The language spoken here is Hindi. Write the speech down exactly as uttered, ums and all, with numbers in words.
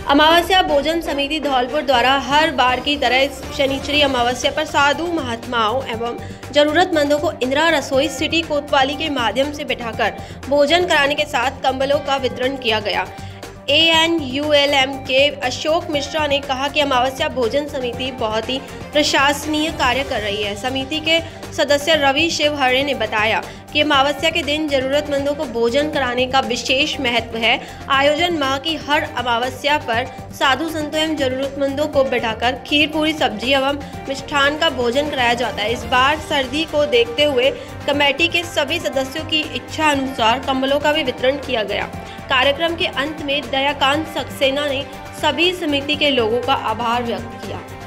अमावस्या भोजन समिति धौलपुर द्वारा हर बार की तरह इस शनिचरी अमावस्या पर साधु महात्माओं एवं जरूरतमंदों को इंदिरा रसोई सिटी कोतवाली के माध्यम से बिठाकर भोजन कराने के साथ कंबलों का वितरण किया गया। A N U L M के अशोक मिश्रा ने कहा कि अमावस्या भोजन समिति बहुत ही प्रशासनीय कार्य कर रही है। समिति के सदस्य रवि शिवहरे ने बताया कि अमावस्या के दिन जरूरतमंदों को भोजन कराने का विशेष महत्व है। आयोजन माह की हर अमावस्या पर साधु संतों एवं जरूरतमंदों को बैठाकर खीर पूरी सब्जी एवं मिष्ठान का भोजन कराया जाता है। इस बार सर्दी को देखते हुए कमेटी के सभी सदस्यों की इच्छा अनुसार कंबलों का भी वितरण किया गया। कार्यक्रम के अंत में दयाकांत सक्सेना ने सभी समिति के लोगों का आभार व्यक्त किया।